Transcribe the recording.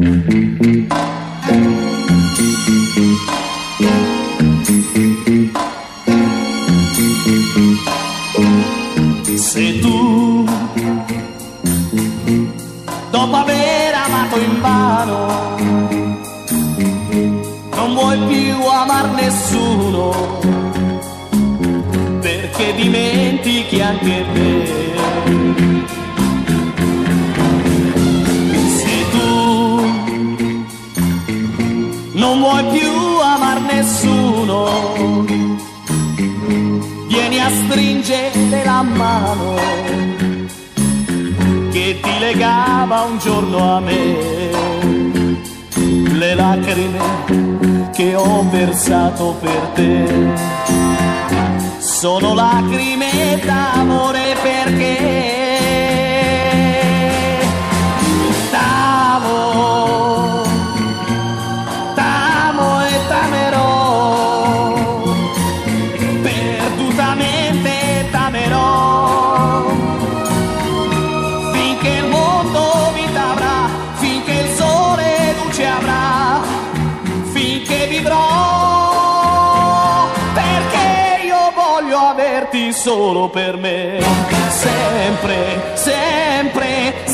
Se tu, dopo aver amato invano, non vuoi più amar nessuno, perché dimentichi anche me. Se tu non vuoi più amar nessuno, vieni a stringere la mano che ti legava un giorno a me. Le lacrime che ho versato per te sono lacrime d'amore, perché t'amo, t'amo e t'amerò, perdutamente t'amerò, finché il mondo vita avrà, finché il sole luce avrà, finché vivrò, perché io voglio averti solo per me, sempre, sempre,